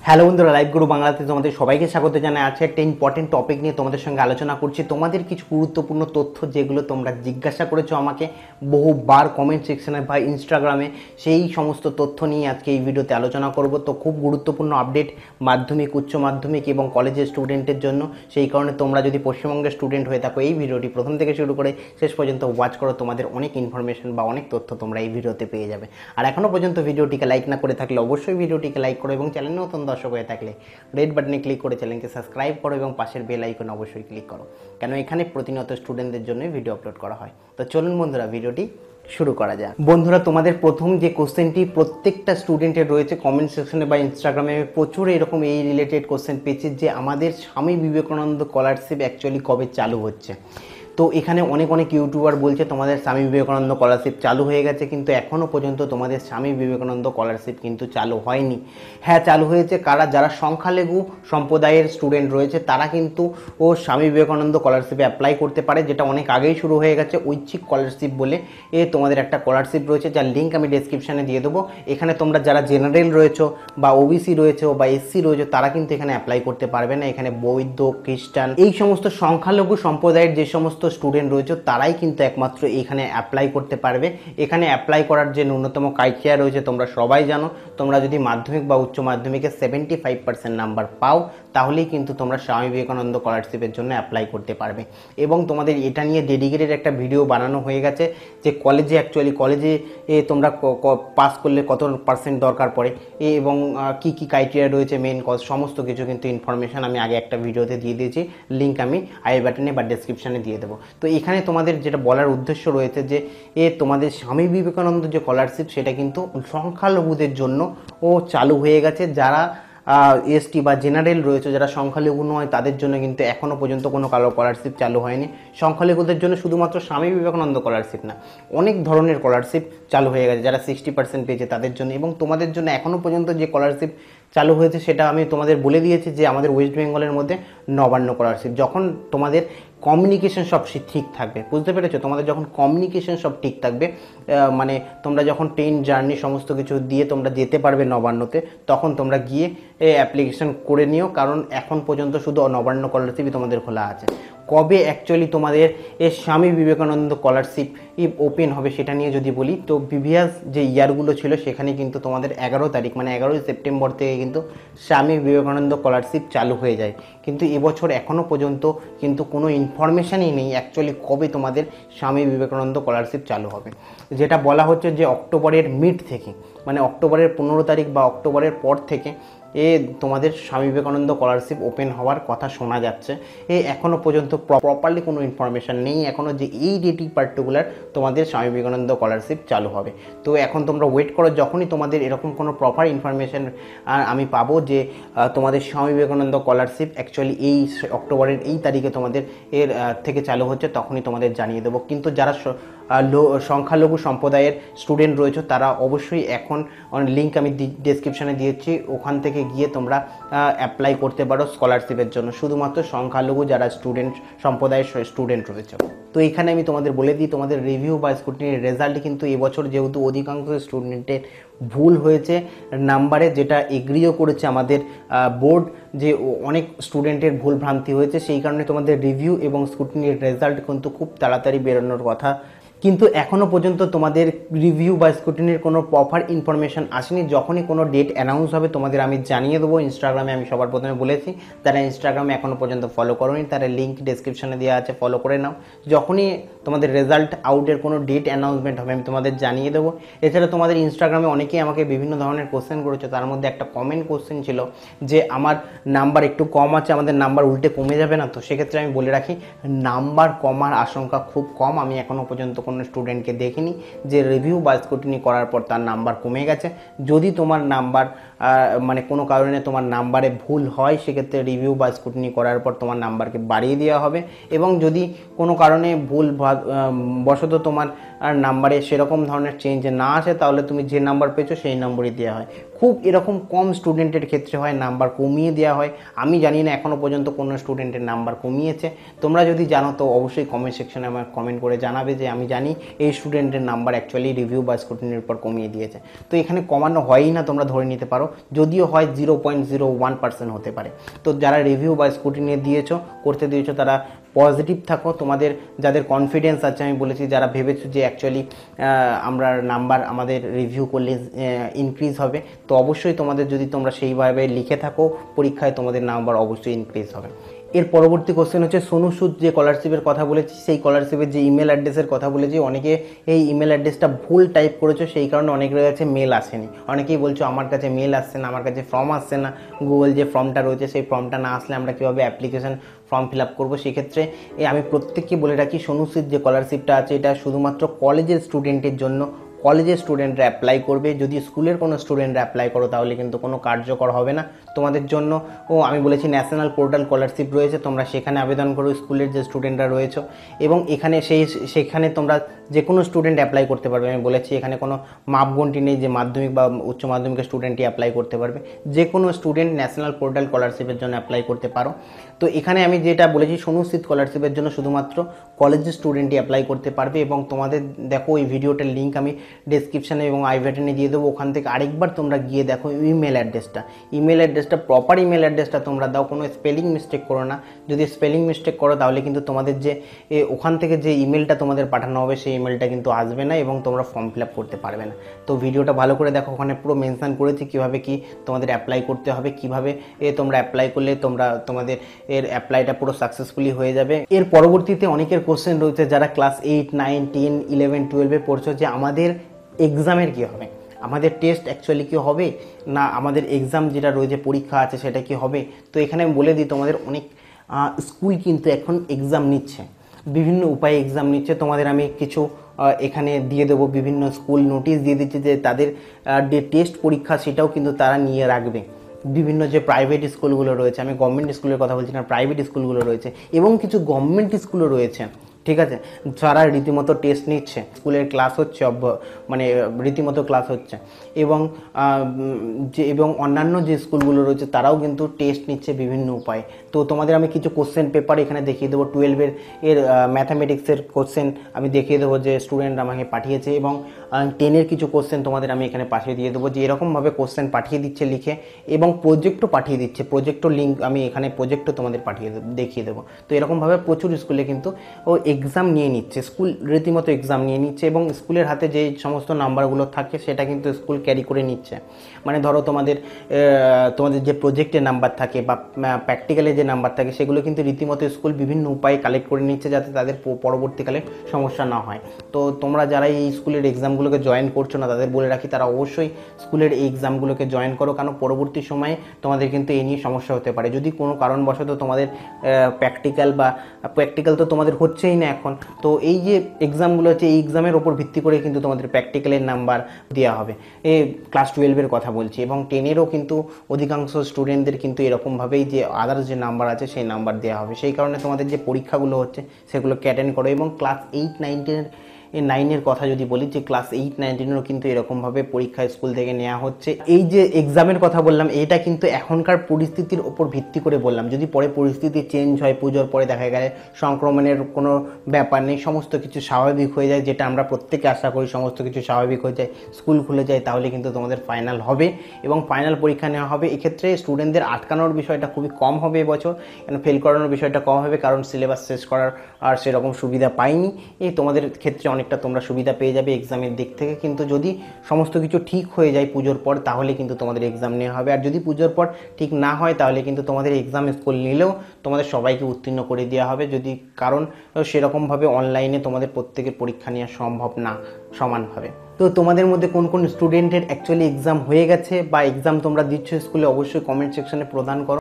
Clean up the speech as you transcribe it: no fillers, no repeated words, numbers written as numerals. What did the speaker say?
Hello বন্ধুরা, live গুরু বাংলাতে তোমাদের সবাইকে স্বাগত জানাই। আছে একটা ইম্পর্টেন্ট টপিক নিয়ে তোমাদের সঙ্গে আলোচনা করছি। তোমাদের কিছু গুরুত্বপূর্ণ তথ্য যেগুলো তোমরা জিজ্ঞাসা করেছো আমাকে বহুবার কমেন্ট সেকশনে বা ইনস্টাগ্রামে, সেই সমস্ত তথ্য নিয়ে আজকে এই ভিডিওতে আলোচনা করব। তো খুব গুরুত্বপূর্ণ আপডেট মাধ্যমিক, উচ্চ মাধ্যমিক এবং কলেজের স্টুডেন্টের জন্য। সেই কারণে তোমরা যদি পশ্চিমবঙ্গের স্টুডেন্ট হয়ে থাকো, এই ভিডিওটি প্রথম থেকে শুরু করে শেষ পর্যন্ত ওয়াচ করো। তোমাদের অনেক ইনফরমেশন বা অনেক তথ্য তোমরা এই ভিডিওতে পেয়ে যাবে। আর এখনও পর্যন্ত ভিডিওটিকে লাইক না করে থাকলে অবশ্যই ভিডিওটিকে লাইক করো এবং চ্যানেল নতুন দর্শক হয়ে থাকলে রেড বাটনে ক্লিক করে চ্যানেলকে সাবস্ক্রাইব করো এবং পাশের বেল আইকনে অবশ্যই ক্লিক করো, কেন এখানে প্রতিনিয়ত স্টুডেন্টদের জন্য ভিডিও আপলোড করা হয়। তো চলুন বন্ধুরা, ভিডিওটি শুরু করা যায়। বন্ধুরা, তোমাদের প্রথম যে কোশ্চেনটি প্রত্যেকটা স্টুডেন্টের রয়েছে কমেন্ট সেকশনে বা ইনস্টাগ্রামে, আমি প্রচুর এরকম এই রিলেটেড কোশ্চেন পেয়েছি যে আমাদের স্বামী বিবেকানন্দ স্কলারশিপ অ্যাকচুয়ালি কবে চালু হচ্ছে। তো এখানে অনেক ইউটিউবার বলছে তোমাদের স্বামী বিবেকানন্দ স্কলারশিপ চালু হয়ে গেছে, কিন্তু এখনও পর্যন্ত তোমাদের স্বামী বিবেকানন্দ স্কলারশিপ কিন্তু চালু হয়নি। হ্যাঁ, চালু হয়েছে যারা সংখ্যালঘু সম্প্রদায়ের স্টুডেন্ট রয়েছে তারা কিন্তু স্বামী বিবেকানন্দ স্কলারশিপে অ্যাপ্লাই করতে পারে, যেটা অনেক আগেই শুরু হয়ে গেছে। ঐচ্ছিক স্কলারশিপ বলে তোমাদের একটা স্কলারশিপ রয়েছে, যার লিঙ্ক আমি ডেসক্রিপশানে দিয়ে দেবো। এখানে তোমরা যারা জেনারেল রয়েছো বা ওবিসি রয়েছে বা এসসি রয়েছে তারা কিন্তু এখানে অ্যাপ্লাই করতে পারবে না। এখানে বৌদ্ধ, খ্রিস্টান, এই সমস্ত সংখ্যালঘু সম্প্রদায়ের যে সমস্ত স্টুডেন্ট রয়েছে তারাই কিন্তু একমাত্র এখানে অ্যাপ্লাই করতে পারবে। এখানে অ্যাপ্লাই করার যে ন্যূনতম ক্রাইটেরিয়া রয়েছে তোমরা সবাই জানো। তোমরা যদি মাধ্যমিক বা উচ্চ মাধ্যমিকে 75% নাম্বার পাও তাহলেই কিন্তু তোমরা স্বামী বিবেকানন্দ স্কলারশিপের জন্য অ্যাপ্লাই করতে পারবে। এবং তোমাদের এটা নিয়ে ডেডিকেটেড একটা ভিডিও বানানো হয়ে গেছে যে কলেজে তোমরা পাস করলে কত পার্সেন্ট দরকার পড়ে এবং কি ক্রাইটেরিয়া রয়েছে, মেন কজ, সমস্ত কিছু কিন্তু ইনফরমেশান আমি আগে একটা ভিডিওতে দিয়ে দিয়েছি। লিঙ্ক আমি আই বাটনে বা ডেসক্রিপশানে দিয়ে দেবো। তো এখানে তোমাদের যেটা বলার উদ্দেশ্য রয়েছে যে তোমাদের স্বামী বিবেকানন্দ যে স্কলারশিপ সেটা কিন্তু সংখ্যালঘুদের জন্য চালু হয়ে গেছে। যারা এসটি বা জেনারেল রয়েছে, যারা সংখ্যালঘু নয়, তাদের জন্য কিন্তু এখনও পর্যন্ত কোনো স্কলারশিপ চালু হয়নি। সংখ্যালঘুদের জন্য শুধুমাত্র স্বামী বিবেকানন্দ স্কলারশিপ না, অনেক ধরনের স্কলারশিপ চালু হয়ে গেছে। যারা 60% পেয়েছে তাদের জন্য এবং তোমাদের জন্য এখনও পর্যন্ত যে স্কলারশিপ চালু হয়েছে সেটা আমি তোমাদের বলে দিয়েছি যে আমাদের ওয়েস্ট বেঙ্গলের মধ্যে নবান্ন স্কলারশিপ। যখন তোমাদের কমিউনিকেশন সব ঠিক থাকবে, বুঝতে পেরেছো? তোমাদের যখন কমিউনিকেশন সব ঠিক থাকবে, মানে তোমরা যখন ট্রেন জার্নি সমস্ত কিছু দিয়ে তোমরা যেতে পারবে নবান্নতে, তখন তোমরা গিয়ে অ্যাপ্লিকেশন করে নিও। কারণ এখন পর্যন্ত শুধু নবান্ন স্কলারশিপই তোমাদের খোলা আছে। কবে অ্যাকচুয়ালি তোমাদের স্বামী বিবেকানন্দ স্কলারশিপ ওপেন হবে সেটা নিয়ে যদি বলি, তো প্রিভিয়াস যে ইয়ারগুলো ছিল সেখানে কিন্তু তোমাদের 11 তারিখ মানে 11ই সেপ্টেম্বর থেকে কিন্তু স্বামী বিবেকানন্দ স্কলারশিপ চালু হয়ে যায়। কিন্তু এবছর এখনও পর্যন্ত কিন্তু কোনো ইনফরমেশানই নেই অ্যাকচুয়ালি কবে তোমাদের স্বামী বিবেকানন্দ স্কলারশিপ চালু হবে। যেটা বলা হচ্ছে যে অক্টোবরের মিড থেকে, মানে অক্টোবরের 15 তারিখ বা অক্টোবরের পর থেকে তোমাদের স্বামী বিবেকানন্দ স্কলারশিপ ওপেন হওয়ার কথা শোনা যাচ্ছে। এখনও পর্যন্ত প্রপারলি কোনো ইনফরমেশান নেই এখনও যে এই ডেটই পার্টিকুলার তোমাদের স্বামী বিবেকানন্দ স্কলারশিপ চালু হবে। তো এখন তোমরা ওয়েট করো, যখনই তোমাদের এরকম কোনো প্রপার ইনফরমেশান আমি পাবো যে তোমাদের স্বামী বিবেকানন্দ স্কলারশিপ অ্যাকচুয়ালি এই অক্টোবরের এই তারিখে তোমাদের থেকে চালু হচ্ছে, তখনই তোমাদের জানিয়ে দেবো। কিন্তু যারা সংখ্যালঘু সম্প্রদায়ের স্টুডেন্ট রয়েছে তারা অবশ্যই এখন লিঙ্ক আমি ডেসক্রিপশানে দিয়েছি, ওখান থেকে গিয়ে তোমরা অ্যাপ্লাই করতে পারো স্কলারশিপের জন্য। শুধুমাত্র সংখ্যালঘু যারা সম্প্রদায়ের স্টুডেন্ট রয়েছে। তো এখানে আমি তোমাদের বলে দিই, তোমাদের রিভিউ বা স্ক্রুটিনির রেজাল্ট কিন্তু এবছর যেহেতু অধিকাংশ স্টুডেন্টের ভুল হয়েছে নাম্বারে, যেটা এগ্রিও করেছে আমাদের বোর্ড যে অনেক স্টুডেন্টের ভুল ভ্রান্তি হয়েছে, সেই কারণে তোমাদের রিভিউ এবং স্ক্রুটিনির রেজাল্ট কিন্তু খুব তাড়াতাড়ি বেরোনোর কথা। কিন্তু এখনও পর্যন্ত তোমাদের রিভিউ বা স্ক্রুটিনির কোনো প্রপার ইনফরমেশান আসেনি। যখনই কোনো ডেট অ্যানাউন্স হবে তোমাদের আমি জানিয়ে দেবো। ইনস্টাগ্রামে আমি সবার প্রথমে বলেছি, তারা ইনস্টাগ্রামে এখনও পর্যন্ত ফলো করোনি তারা লিঙ্ক ডেসক্রিপশানে দেওয়া আছে, ফলো করে নাও। যখনই তোমাদের রেজাল্ট আউটের কোনো ডেট অ্যানাউন্সমেন্ট হবে আমি তোমাদের জানিয়ে দেবো। এছাড়া তোমাদের ইনস্টাগ্রামে অনেকেই আমাকে বিভিন্ন ধরনের কোশ্চেন করেছে, তার মধ্যে একটা কমেন্ট কোশ্চেন ছিল যে আমার নাম্বার একটু কম আছে, আমাদের নাম্বার উল্টে কমে যাবে না? তো সেক্ষেত্রে আমি বলে রাখি, নাম্বার কমার আশঙ্কা খুব কম। আমি এখনও পর্যন্ত কোনো স্টুডেন্টকে দেখিনি যে রিভিউ বা স্ক্রুটিনি করার পর তার নাম্বার কমে গেছে। যদি তোমার নাম্বার মানে কোনো কারণে তোমার নাম্বারে ভুল হয়, সেক্ষেত্রে রিভিউ বা স্ক্রুটিনি করার পর তোমার নাম্বারকে বাড়িয়ে দেওয়া হবে। এবং যদি কোনো কারণে ভুল বশত তোমার নাম্বারে সেরকম ধরনের চেঞ্জ না আসে, তাহলে তুমি যে নাম্বার পেয়েছো সেই নম্বরই দেওয়া হয়। খুব এরকম কম স্টুডেন্টের ক্ষেত্রে হয় নাম্বার কমিয়ে দেওয়া হয়। আমি জানি না এখনও পর্যন্ত কোনো স্টুডেন্টের নাম্বার কমিয়েছে। তোমরা যদি জানো তো অবশ্যই কমেন্ট সেকশনে আমার কমেন্ট করে জানাবে যে আমি জানি এই স্টুডেন্টের নাম্বার অ্যাকচুয়ালি রিভিউ বা স্ক্রুটিনির উপর কমিয়ে দিয়েছে। তো এখানে কমানো হয়ই না, তোমরা ধরে নিতে পারো। যদিও হয় 0.01% হতে পারে। তো যারা রিভিউ বা স্ক্রুটিনি করতে দিয়েছো তারা পজিটিভ থাকো। তোমাদের যাদের কনফিডেন্স আছে, আমি বলেছি যারা ভেবেছো যে অ্যাকচুয়ালি আমরা নাম্বার আমাদের রিভিউ করলে ইনক্রিজ হবে, তো অবশ্যই তোমাদের যদি তোমরা সেইভাবে লিখে থাকো পরীক্ষায় তোমাদের নাম্বার অবশ্যই ইনক্রিজ হবে। এর পরবর্তী কোশ্চেন হচ্ছে সোনু সুদ যে স্কলারশিপের কথা বলেছি, সেই স্কলারশিপের যে ইমেল অ্যাড্রেসের কথা বলেছি, অনেকে এই ইমেল অ্যাড্রেসটা ভুল টাইপ করেছো, সেই কারণে অনেকের কাছে মেল আসেনি। অনেকেই বলছো আমার কাছে মেল আসছে না, আমার কাছে ফর্ম আসছে না। গুগল যে ফর্মটা রয়েছে সেই ফর্মটা না আসলে আমরা কীভাবে অ্যাপ্লিকেশন ফর্ম ফিল আপ করবো? সেক্ষেত্রে আমি প্রত্যেককে বলে রাখি, সোনু সুদ যে স্কলারশিপটা আছে এটা শুধুমাত্র কলেজের স্টুডেন্টের জন্য। কলেজের স্টুডেন্টরা অ্যাপ্লাই করবে। যদি স্কুলের কোনো স্টুডেন্টরা অ্যাপ্লাই করো তাহলে কিন্তু কোনো কার্যকর হবে না তোমাদের জন্য। আমি বলেছি ন্যাশনাল পোর্টাল স্কলারশিপ রয়েছে, তোমরা সেখানে আবেদন করো স্কুলের যে স্টুডেন্টরা রয়েছে, এবং এখানে সেখানে তোমরা যে কোনো স্টুডেন্ট অ্যাপ্লাই করতে পারবে। আমি বলেছি এখানে কোনো মাপগন্ডি নেই যে মাধ্যমিক বা উচ্চ মাধ্যমিকের স্টুডেন্টই অ্যাপ্লাই করতে পারবে, যে কোনো স্টুডেন্ট ন্যাশনাল পোর্টাল স্কলারশিপের জন্য অ্যাপ্লাই করতে পারো। তো এখানে আমি যেটা বলেছি সোনু সুদ স্কলারশিপের জন্য শুধুমাত্র কলেজের স্টুডেন্টই অ্যাপ্লাই করতে পারবে। এবং তোমাদের দেখো এই ভিডিওটার লিঙ্ক আমি ডেসক্রিপশানে এবং আই বাটনে দিয়ে দেবো, ওখান থেকে আরেকবার তোমরা গিয়ে দেখো ইমেল অ্যাড্রেসটা প্রপার ইমেল অ্যাড্রেসটা তোমরা দাও, কোনো স্পেলিং মিস্টেক করো না। যদি স্পেলিং মিস্টেক করো তাহলে কিন্তু তোমাদের যে ওখান থেকে যে ইমেলটা তোমাদের পাঠানো হবে সেই ইমেলটা কিন্তু আসবে না এবং তোমরা ফর্ম ফিল আপ করতে পারবে না। তো ভিডিওটা ভালো করে দেখো, ওখানে পুরো মেনশন করেছি কীভাবে কি তোমাদের অ্যাপ্লাই করতে হবে, কীভাবে তোমরা অ্যাপ্লাই করলে তোমাদের এর অ্যাপ্লাইটা পুরো সাকসেসফুলি হয়ে যাবে। এর পরবর্তীতে অনেকের কোশ্চেন রয়েছে যারা ক্লাস 8, 9, 10, 11, 12 পড়ছো যে আমাদের এক্সামের কী হবে, আমাদের টেস্ট অ্যাকচুয়ালি কি হবে না, আমাদের এক্সাম যেটা রয়েছে পরীক্ষা আছে সেটা কি হবে। তো এখানে আমি বলে দিই তোমাদের অনেক স্কুল কিন্তু এখন এক্সাম নিচ্ছে, বিভিন্ন উপায়ে এক্সাম নিচ্ছে। তোমাদের আমি কিছু এখানে দিয়ে দেবো, বিভিন্ন স্কুল নোটিশ দিয়ে দিচ্ছে যে তাদের যে টেস্ট পরীক্ষা সেটাও কিন্তু তারা নিয়ে রাখবে। বিভিন্ন যে প্রাইভেট স্কুলগুলো রয়েছে, আমি গভর্নমেন্ট স্কুলের কথা বলছি না, প্রাইভেট স্কুলগুলো রয়েছে এবং কিছু গভর্নমেন্ট স্কুলও রয়েছে, ঠিক আছে, যারা রীতিমতো টেস্ট নিচ্ছে, স্কুলের ক্লাস হচ্ছে মানে রীতিমতো ক্লাস হচ্ছে এবং অন্যান্য যে স্কুলগুলো রয়েছে তারাও কিন্তু টেস্ট নিচ্ছে বিভিন্ন উপায়ে। তো তোমাদের আমি কিছু কোশ্চেন পেপার এখানে দেখিয়ে দেবো, 12 এর ম্যাথামেটিক্সের কোশ্চেন আমি দেখিয়ে দেবো যে স্টুডেন্ট আমাকে পাঠিয়েছে, এবং 10 কিছু কোশ্চেন তোমাদের আমি এখানে পাঠিয়ে দিয়ে দেবো যে এরকমভাবে কোশ্চেন পাঠিয়ে দিচ্ছে লিখে, এবং প্রজেক্টও পাঠিয়ে দিচ্ছে, প্রজেক্টও লিঙ্ক আমি এখানে প্রজেক্টও তোমাদের দেখিয়ে দেবো। তো এরকমভাবে প্রচুর স্কুলে কিন্তু এক্সাম নিয়ে নিচ্ছে, স্কুল রীতিমতো এক্সাম নিয়ে নিচ্ছে, এবং স্কুলের হাতে যে সমস্ত নাম্বারগুলো থাকে সেটা কিন্তু স্কুল ক্যারি করে নিচ্ছে। মানে ধরো তোমাদের যে প্রজেক্টের নাম্বার থাকে বা প্র্যাকটিক্যালে যে নাম্বার থাকে সেগুলো কিন্তু রীতিমতো স্কুল বিভিন্ন উপায়ে কালেক্ট করে নিচ্ছে যাতে তাদের পরবর্তীকালে সমস্যা না হয়। তো তোমরা যারা এই স্কুলের এক্সামগুলোকে জয়েন করছো না তাদের বলে রাখি তারা অবশ্যই স্কুলের এই এক্সামগুলোকে জয়েন করো, কারণ পরবর্তী সময়ে তোমাদের কিন্তু এই নিয়ে সমস্যা হতে পারে। যদি কোনো কারণবশত তোমাদের প্র্যাকটিক্যাল তো তোমাদের হচ্ছেই না এখন, তো এই যে এক্সামগুলো আছে এই এক্সামের ওপর ভিত্তি করে কিন্তু তোমাদের প্র্যাকটিক্যালের নাম্বার দেওয়া হবে। ক্লাস 12 কথা বলছি, এবং 10 কিন্তু অধিকাংশ স্টুডেন্টদের কিন্তু এরকমভাবেই যে আদার্স যে নাম্বার আছে সেই নাম্বার দেওয়া হবে। সেই কারণে তোমাদের যে পরীক্ষাগুলো হচ্ছে সেগুলোকে অ্যাটেন্ড করো। এবং ক্লাস 8, 9 কথা যদি বলি, যে ক্লাস 8, 9 কিন্তু এরকমভাবে পরীক্ষা স্কুল থেকে নেওয়া হচ্ছে। এই যে এক্সামের কথা বললাম এটা কিন্তু এখনকার পরিস্থিতির ওপর ভিত্তি করে বললাম, যদি পরে পরিস্থিতি চেঞ্জ হয়, পুজোর পরে দেখা গেলে সংক্রমণের কোনো ব্যাপার নেই, সমস্ত কিছু স্বাভাবিক হয়ে যায়, যেটা আমরা প্রত্যেকে আশা করি সমস্ত কিছু স্বাভাবিক হয়ে যায়, স্কুল খুলে যায়, তাহলে কিন্তু তোমাদের ফাইনাল হবে এবং ফাইনাল পরীক্ষা নেওয়া হবে। এক্ষেত্রে স্টুডেন্টদের আটকানোর বিষয়টা খুবই কম হবে এবছর, ফেল করানোর বিষয়টা কম হবে, কারণ সিলেবাস শেষ করার আর সেরকম সুবিধা পাইনি। তোমাদের ক্ষেত্রে অনেকটা তোমরা সুবিধা পেয়ে যাবে এক্সামের দিক থেকে। কিন্তু যদি সমস্ত কিছু ঠিক হয়ে যায় পুজোর পর তাহলে কিন্তু তোমাদের এক্সাম নেওয়া হবে, আর যদি পুজোর পর ঠিক না হয় তাহলে কিন্তু তোমাদের এক্সাম স্কুল নিলেও তোমাদের সবাইকে উত্তীর্ণ করে দেওয়া হবে, যদি কারণ সেরকমভাবে অনলাইনে তোমাদের প্রত্যেকের পরীক্ষা নেওয়া সম্ভব না সমানভাবে। তো তোমাদের মধ্যে কোন কোন স্টুডেন্টের অ্যাকচুয়ালি এক্সাম হয়ে গেছে বা এক্সাম তোমরা দিচ্ছ স্কুলে অবশ্যই কমেন্ট সেকশনে প্রদান করো।